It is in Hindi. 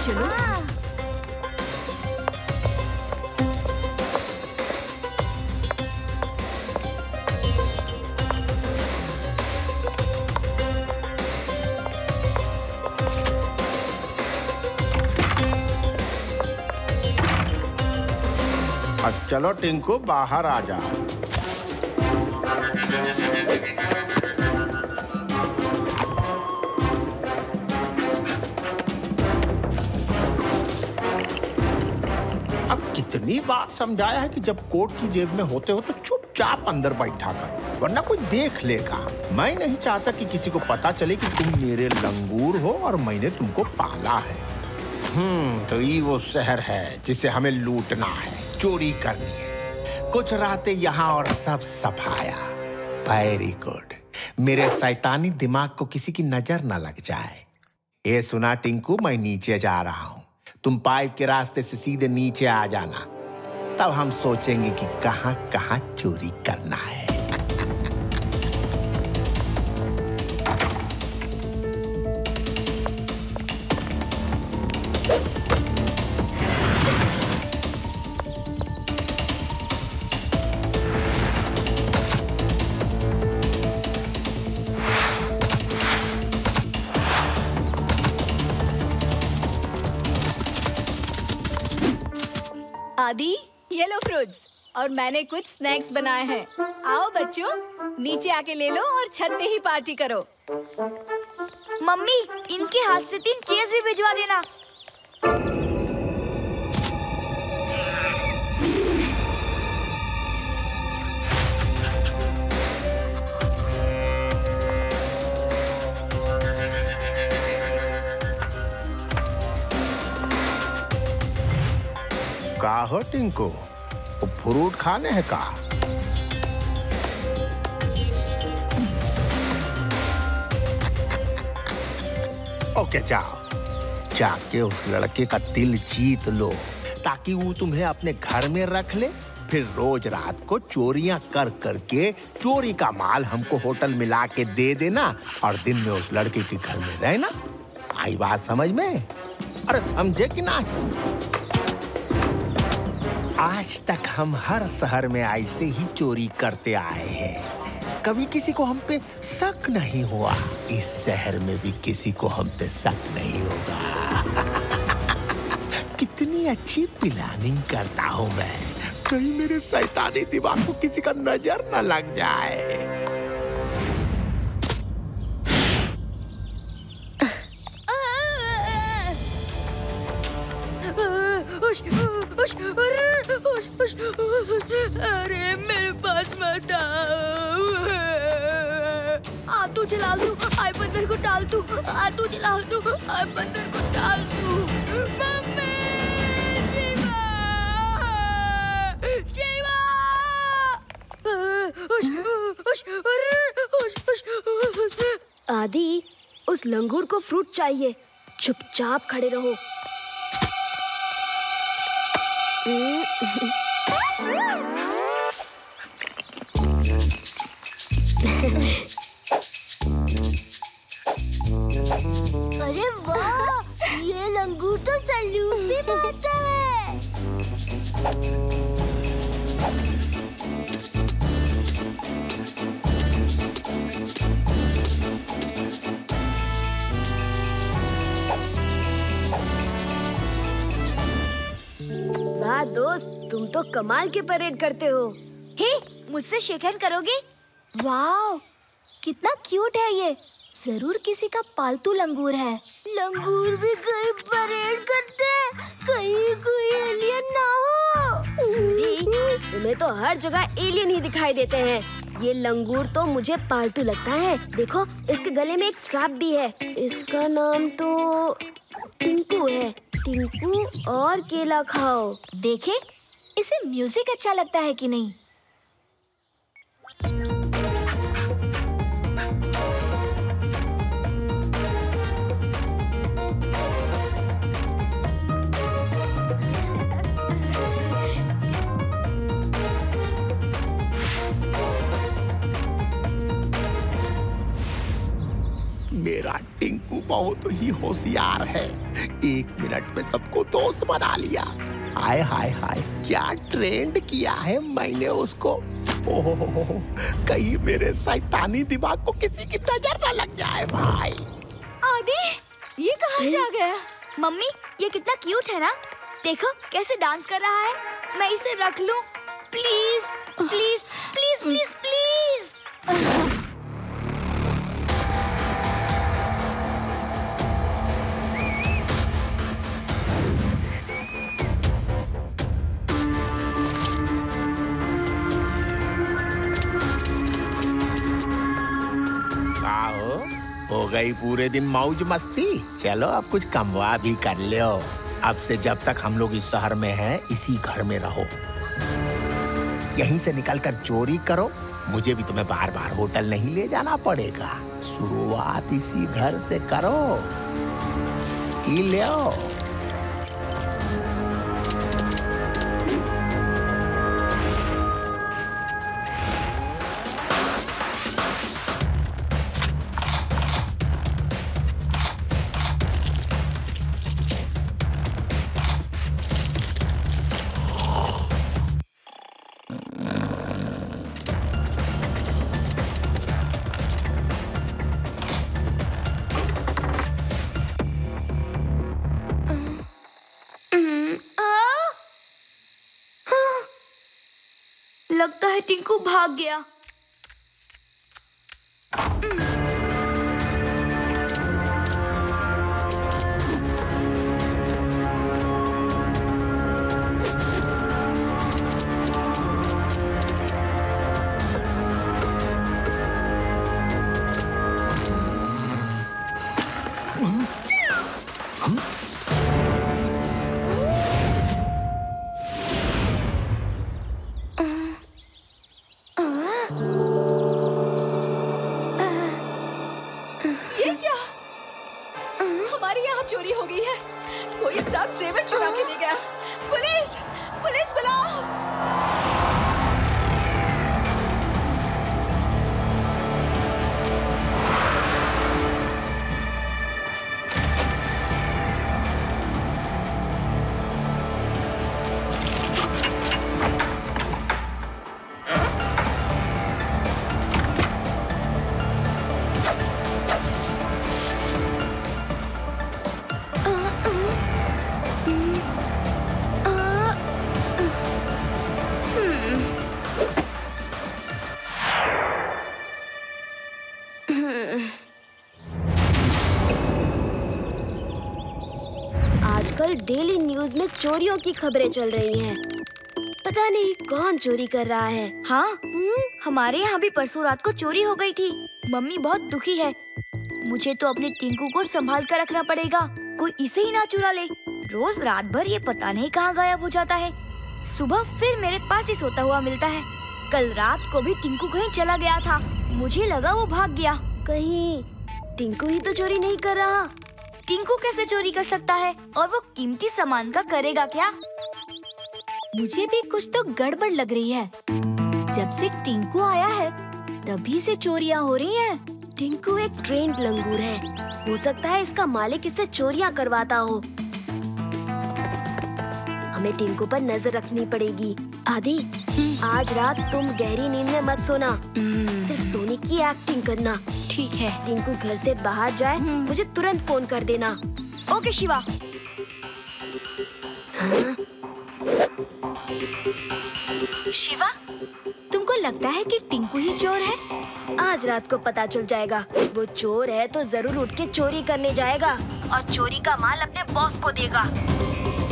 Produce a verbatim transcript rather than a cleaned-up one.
चलो। अब चलो टिंकू बाहर आ जा। अब कितनी बार समझाया है कि जब कोट की जेब में होते हो तो चुपचाप अंदर बैठा करो, वरना कोई देख लेगा। मैं नहीं चाहता कि किसी को पता चले कि तुम मेरे लंगूर हो और मैंने तुमको पाला है। हम्म तो ये वो शहर है जिसे हमें लूटना है, चोरी करनी है। कुछ रातें यहाँ और सब सफाया। Very good. मेरे शैतानी दिमाग को किसी की नजर न लग जाए। ये सुना टिंकू, मैं नीचे जा रहा हूँ। तुम पाइप के रास्ते से सीधे नीचे आ जाना, तब हम सोचेंगे कि कहाँ कहाँ चोरी करना है। आदि, ये लो फ्रूट्स और मैंने कुछ स्नैक्स बनाए हैं। आओ बच्चों, नीचे आके ले लो और छत पे ही पार्टी करो। मम्मी, इनके हाथ से तीन चीज भी भिजवा देना। का हो टिंकू, वो फ्रूट खाने हैं का? ओके जाओ, जाके उस लड़के का दिल जीत लो ताकि वो तुम्हें अपने घर में रख ले। फिर रोज रात को चोरियां कर करके चोरी का माल हमको होटल में ला के दे देना और दिन में उस लड़के के घर में रहना। आई बात समझ में? अरे समझे कि नहीं? आज तक हम हर शहर में ऐसे ही चोरी करते आए हैं, कभी किसी को हम पे शक नहीं हुआ। इस शहर में भी किसी को हम पे शक नहीं होगा। कितनी अच्छी प्लानिंग करता हूँ मैं, कहीं मेरे शैतानी दिमाग को किसी का नजर न लग जाए। अरे मेरे पास मत आओ। आ तू जला दू, आई बंदर को डाल दू, आ तू जला दू, आई बंदर को डाल दू। मम्मी, शिवा, शिवा। आदि, उस लंगूर को फ्रूट चाहिए, चुपचाप खड़े रहो। अरे वाह, ये लंगूर तो सैल्यूट भी मारता है। वाह दोस्त, तुम तो कमाल के परेड करते हो। हे, मुझसे शेक हैंड करोगे? वाह, कितना क्यूट है ये। जरूर किसी का पालतू लंगूर है। लंगूर भी कहीं परेड करते हैं, कहीं कोई एलियन ना हो। तुम्हें तो हर जगह एलियन ही दिखाई देते हैं। ये लंगूर तो मुझे पालतू लगता है। देखो, इसके गले में एक स्ट्रैप भी है। इसका नाम तो टिंकू है। टिंकू और केला खाओ। देखे, इसे म्यूजिक अच्छा लगता है कि नहीं? मेरा टिंकू बहुत ही होशियार है। एक मिनट में सबको दोस्त बना लिया। हाय हाय हाय, क्या ट्रेंड किया है मैंने उसको। ओहो, कहीं मेरे शैतानी दिमाग को किसी की नजर न लग जाए भाई। आदि, ये कहाँ से आ गया? मम्मी, ये कितना क्यूट है ना। देखो कैसे डांस कर रहा है। मैं इसे रख लूं? Please please please please please. हो गई पूरे दिन मौज मस्ती। चलो अब कुछ कमवा भी कर लो। अब से जब तक हम लोग इस शहर में हैं, इसी घर में रहो। यहीं से निकलकर चोरी करो। मुझे भी तुम्हें बार बार होटल नहीं ले जाना पड़ेगा। शुरुआत इसी घर से करो। ई लो। लगता है टिंकू भाग गया। चोरी हो गई है। कोई सब जेवर चुरा के ले गया। पुलिस, पुलिस बुलाओ। आजकल डेली न्यूज में चोरियों की खबरें चल रही हैं। पता नहीं कौन चोरी कर रहा है। हाँ, हमारे यहाँ भी परसों रात को चोरी हो गई थी। मम्मी बहुत दुखी है। मुझे तो अपने टिंकू को संभाल कर रखना पड़ेगा, कोई इसे ही ना चुरा ले। रोज रात भर ये पता नहीं कहाँ गायब हो जाता है। सुबह फिर मेरे पास ही सोता हुआ मिलता है। कल रात को भी टिंकू कहीं चला गया था, मुझे लगा वो भाग गया। कहीं टिंकू ही तो चोरी नहीं कर रहा। टिंकू कैसे चोरी कर सकता है, और वो कीमती सामान का करेगा क्या? मुझे भी कुछ तो गड़बड़ लग रही है। जब से टिंकू आया है तभी से चोरियां हो रही हैं। टिंकू एक ट्रेंड लंगूर है, हो सकता है इसका मालिक इससे चोरियां करवाता हो। हमें टिंकू पर नजर रखनी पड़ेगी। आदि, आज रात तुम गहरी नींद में मत सोना, सिर्फ सोने की एक्टिंग करना। ठीक है। टिंकू घर से बाहर जाए मुझे तुरंत फोन कर देना। ओके शिवा। हाँ? शिवा, तुमको लगता है कि टिंकू ही चोर है? आज रात को पता चल जाएगा। वो चोर है तो जरूर उठ के चोरी करने जाएगा और चोरी का माल अपने बॉस को देगा।